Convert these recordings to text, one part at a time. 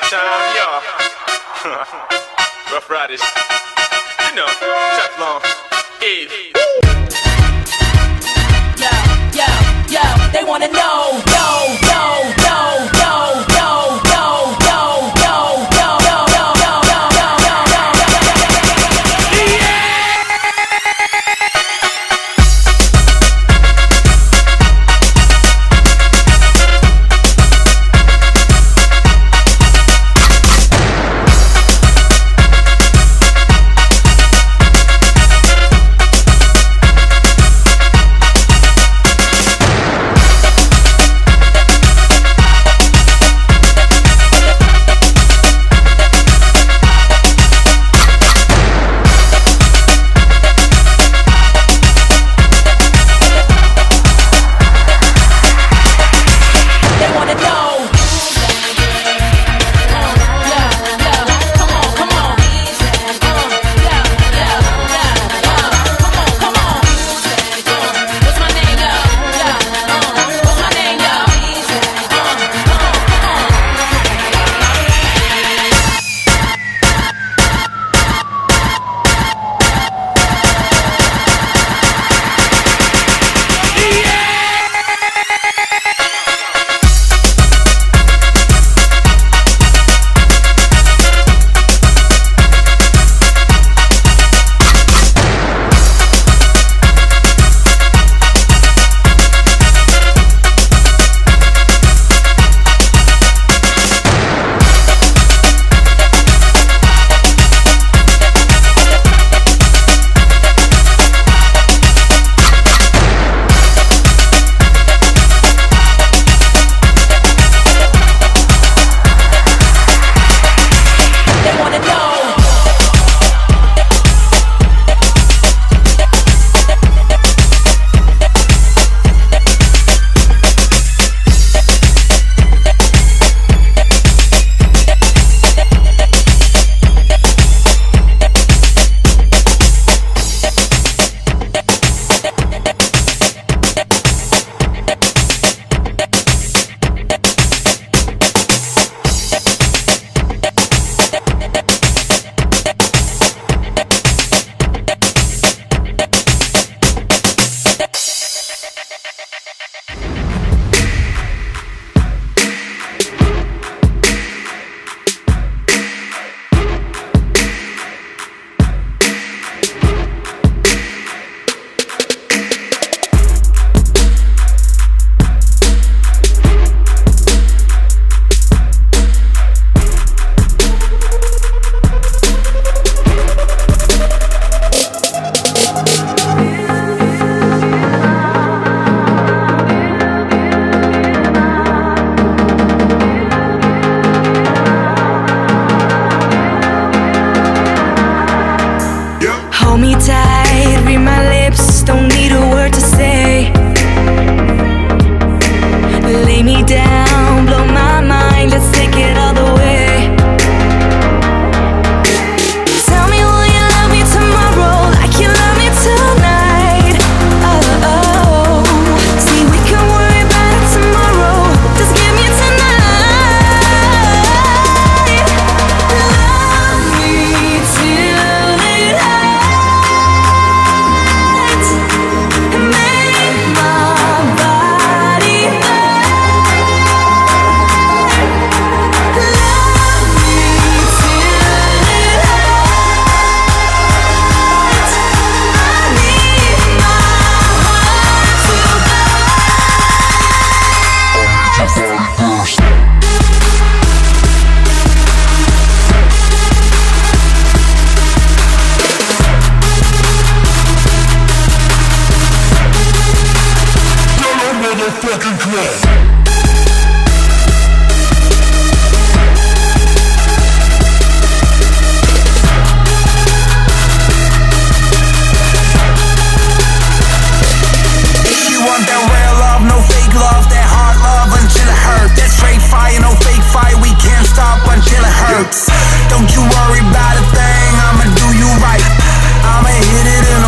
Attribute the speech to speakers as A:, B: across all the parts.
A: time, y'all. Rough Riders, you know, Teflon, Eve.
B: Yo, they wanna know,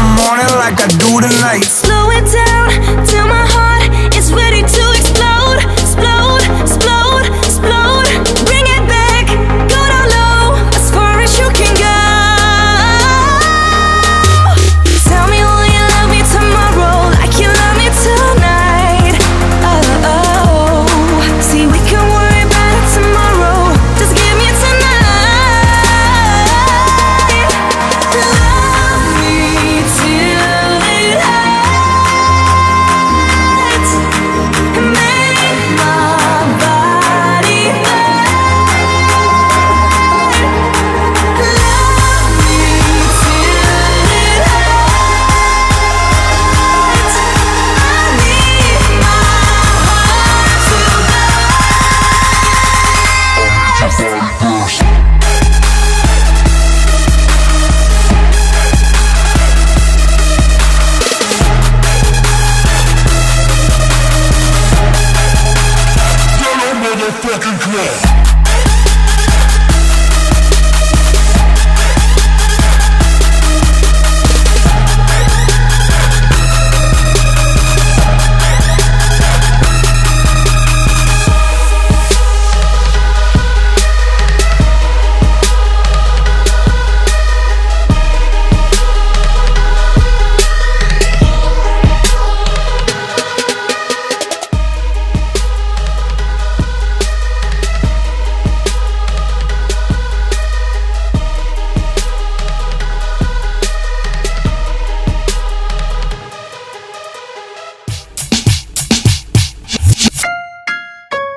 C: Slow it down till my heart is ready to explode.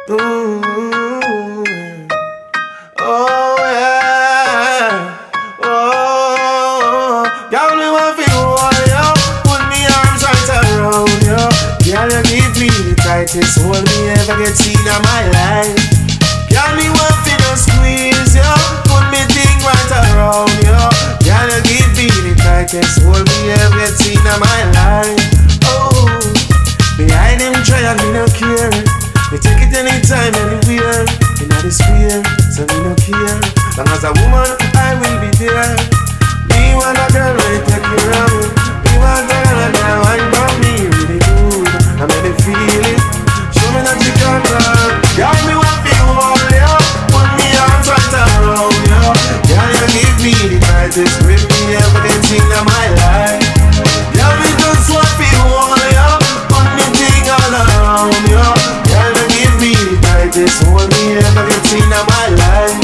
C: Oh yeah. Oh, girl, me want to hold you, put me arms right around you. Girl, you give me the tightest hold me ever get seen in my life. Girl, me want to just squeeze you, put me thing right around you. Girl, you give me the tightest hold me ever get seen in my life. Oh, behind them trial me no care. Me take it anytime, anywhere. In the square, so me no care. Long as a woman, I will be there. Me want a girl when you take care of me. Me want a girl when you wine for me really good. I make me feel it. Show me that you can run. Girl, me want to hold you, put me arms right around you. Girl, you give me the tightest grip me ever get seen in my life. Girl, me just want to hold you, put me thing all around you. Girl, you give me the tightest hold me ever get seen in my life.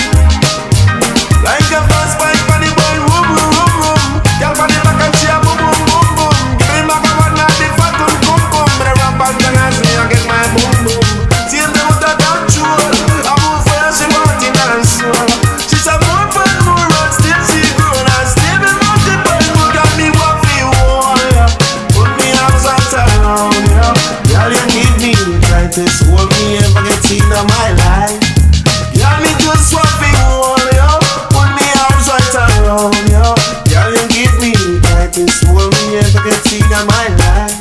C: Like a fast bike on the boy, boom, boom, boom, boom. Girl, on the back and she a boom, boom, boom, boom. Give me my one and the fat one, boom, boom. But I rap and dance me and get my boom, boom. See them with the control. I move for her, she want it and soul. She's a more fun, more run, still she grown and still be multiple. Look at me, what for you want, yeah. Put me arms right around, yeah. Girl, you give me the tightest hold me ever get seen in my life. Girl, me just want to hold you, put me arms right around you. Girl, you give me the tightest hold me ever get seen in my life.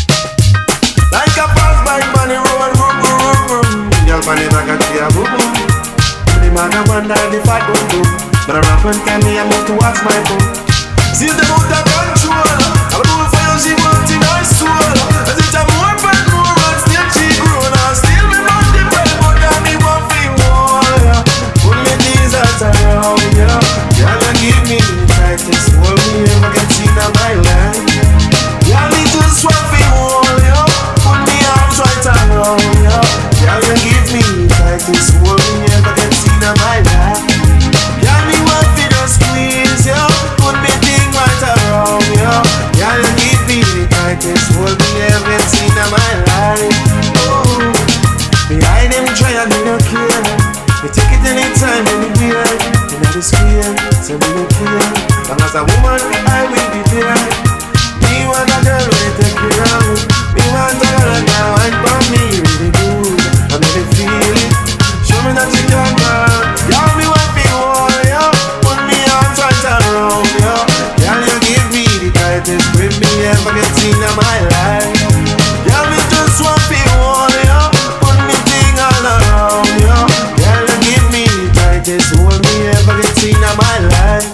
C: Like a fast bike on the road, boom, boom, boom, boom. Girl, on the back and she a boom, boom. The man a wonder the fat boom, boom. But I rap and tell me I move to watch my boom. See the out of control. I'm moving for you, she wants in her soul. As it's a more fun, more run, still she grown and still me not the bread. But girl, me want to hold ya, put me these arms around ya. Girl, you give me the tightest hold me ever get seen in my life. Girl, me just want to hold ya, put me arms right around ya. Girl, you give me the tightest hold me ever get seen in my life. Girl, me want to just squeeze ya, put me thing right around ya. Girl, you give me the tightest hold me ever get seen in my life. Oh, behind them trial me no care. Me take it anytime, anywhere. In the square, so me no care. Long as a woman, I will be there. Me want a girl when you take care of me. Me want a girl that can wine for me really good. I make me feel it. Show me that you can run. Girl, me want to hold you, put me arms right around you. Girl, you give me the tightest grip me ever get seen in my life. Girl, me just want to hold you, put me thing all around you. Girl, you give me the tightest hold me ever get seen in my life.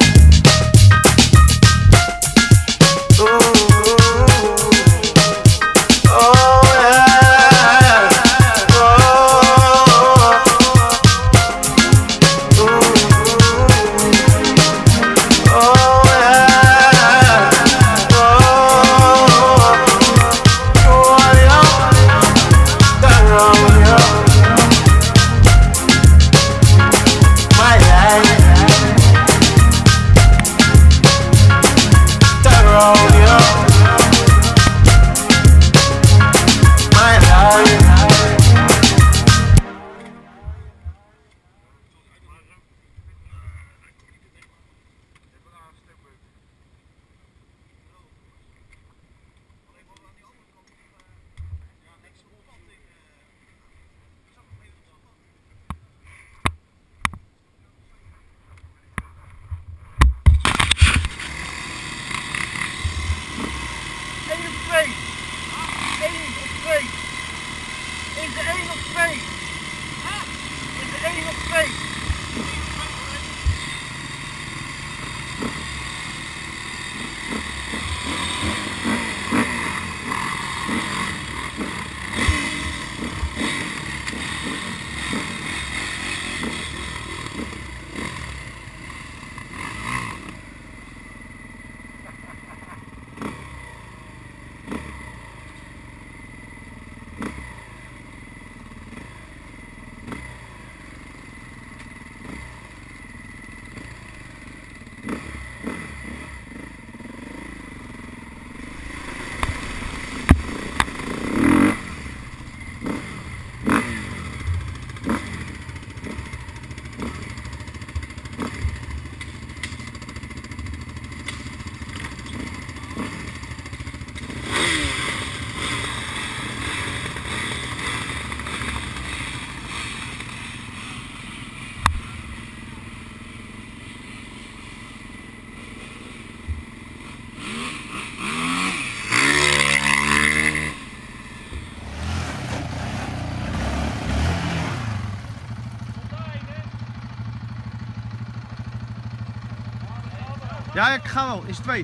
D: Ja, ik ga wel. Is 2.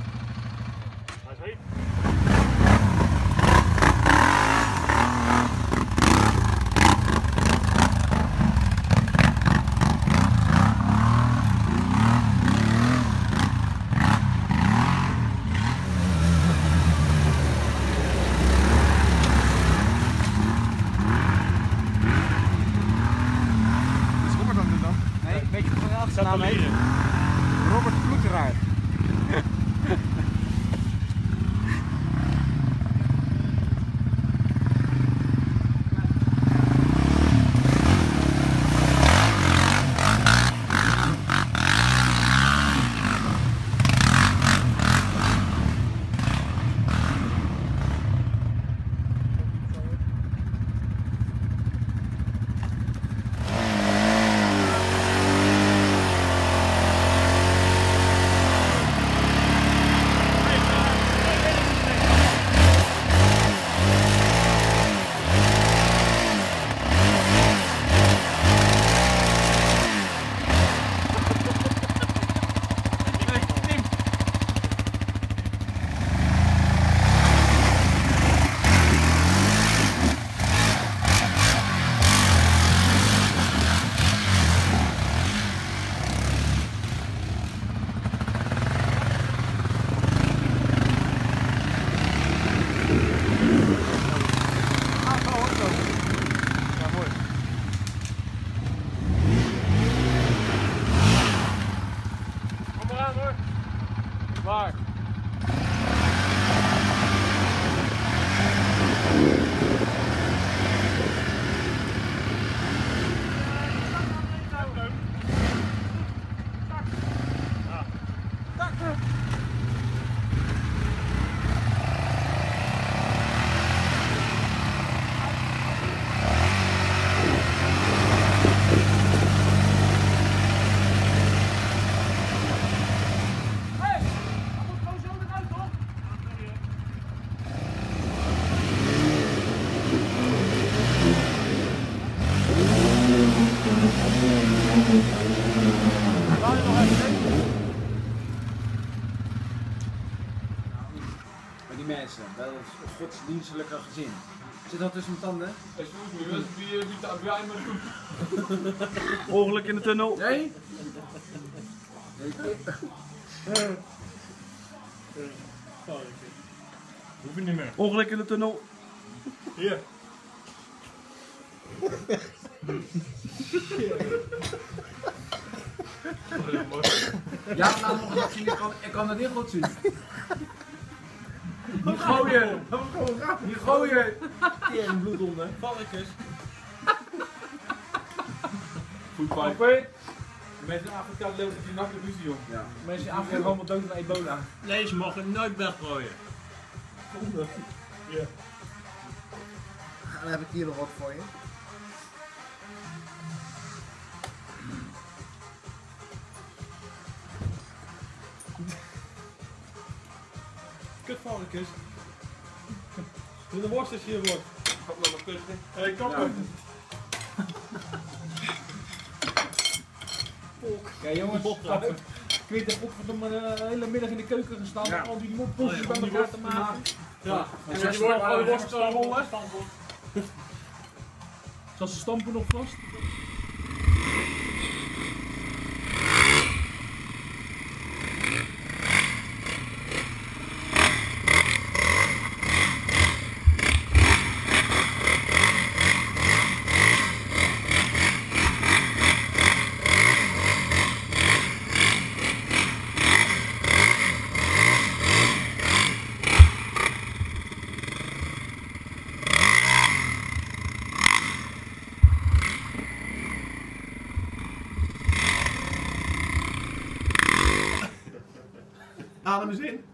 D: Nee, weet je wat mijn achternaam heet? Robert Ploeteraar. Waar?
E: Maar die mensen, wel een godsdienstelijke gezin. Zit dat tussen mijn tanden?
D: Ongeluk in de tunnel.
E: Nee?
F: Hoef je niet meer.
D: Ongeluk in de tunnel.
F: Hier.
E: Ja, laat me nog zien, ik kan het niet goed zien. Niet gooien! Niet gooien! Tering bloedhonden.
F: Valletjes.
E: Goed pijn.
F: Mensen in Afrika leven die nacht ruzie, joh.
E: Ja. Mensen in Afrika gaan allemaal dood aan ebola.
F: Nee, ze mogen nooit weggooien. Ja.
G: Dan heb ik hier nog wat voor je.
F: Kutvalletjes. Doe de worst als je hier wordt. Gaat nog een kussen. Hé, kom op.
E: Ja jongens, ik weet dat godverdomme de hele middag in de keuken gestaan om al die mopbosjes bij elkaar te maken.
F: Ja, en die wordt alle worst rollen.
E: Zal ze stampen nog vast?
F: Adem eens in.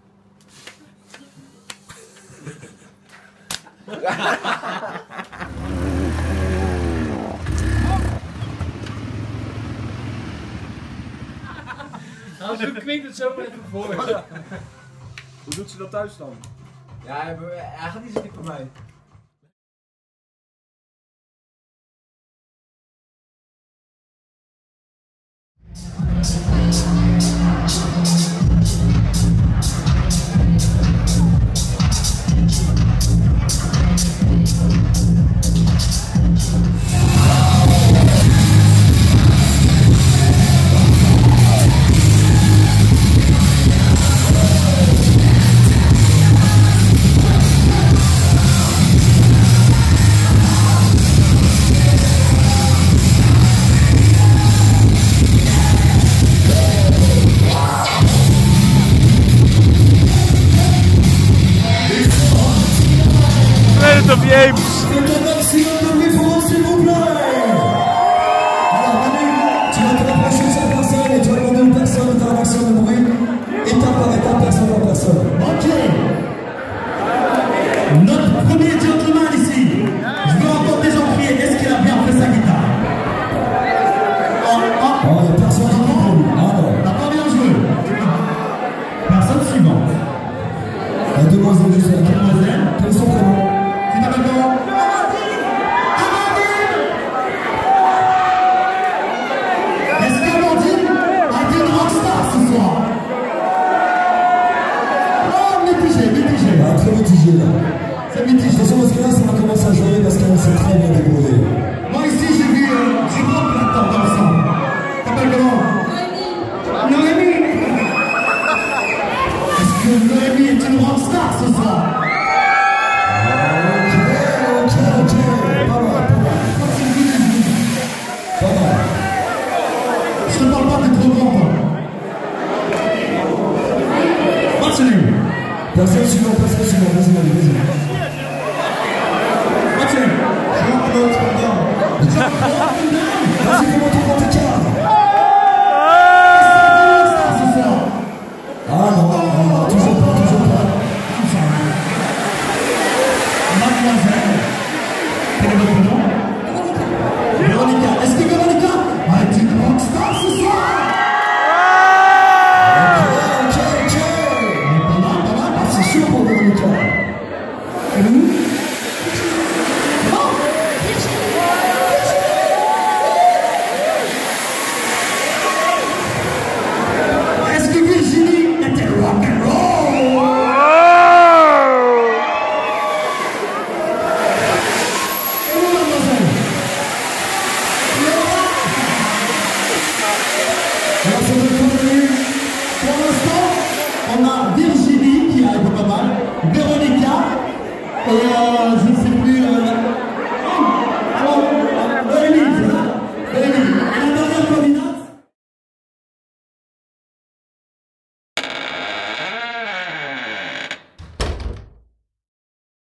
E: Nou, zo klinkt het zo even voor.
D: Hoe doet ze dat thuis dan?
G: Ja, hij gaat niet zo diep voor mij.
H: Planet of the Apes.
I: Notre premier gentleman ici, je veux entendre des gens crier, est-ce qu'il a bien fait sa guitare? Oh, il n'y a personne qui dit t'as pas bien joué. Personne suivante. La demoiselle, je sais la demoiselle, quels sont prénoms? Tu t'appelles comment? Est-ce qu'Amandine a été une rockstar ce soir? Oh, mitigé. Ah, très mitigé là. C'est mitigé. De toute façon, parce que là, ça va commencer à jouer parce qu'elle s'est très bien débrouillée. Moi ici, j'ai vu Jérôme Platon dans le sang. T'appelles comment? Noémie. Est-ce que Noémie est une rockstar ce soir? Ok. Pas mal. Je ne parle pas de trop grand. What's your name? Personne suivant, vas-y. What's your name? Jean-Claude Van Damme. Vas-y, comment tu prends tes cartes? Ah non, toujours pas. Mademoiselle, quel est votre nom? Véronica. Est-ce que Véronica a été une rockstar ce soir? Ok. Mais pas mal, c'est sûr pour Véronica. Et vous? Est-ce que Virginie était rock'n'roll? Et vous, mademoiselle? Alors, c'est votre connu. Pour l'instant, on a Virginie qui a été pas mal, Véronica, et je ne sais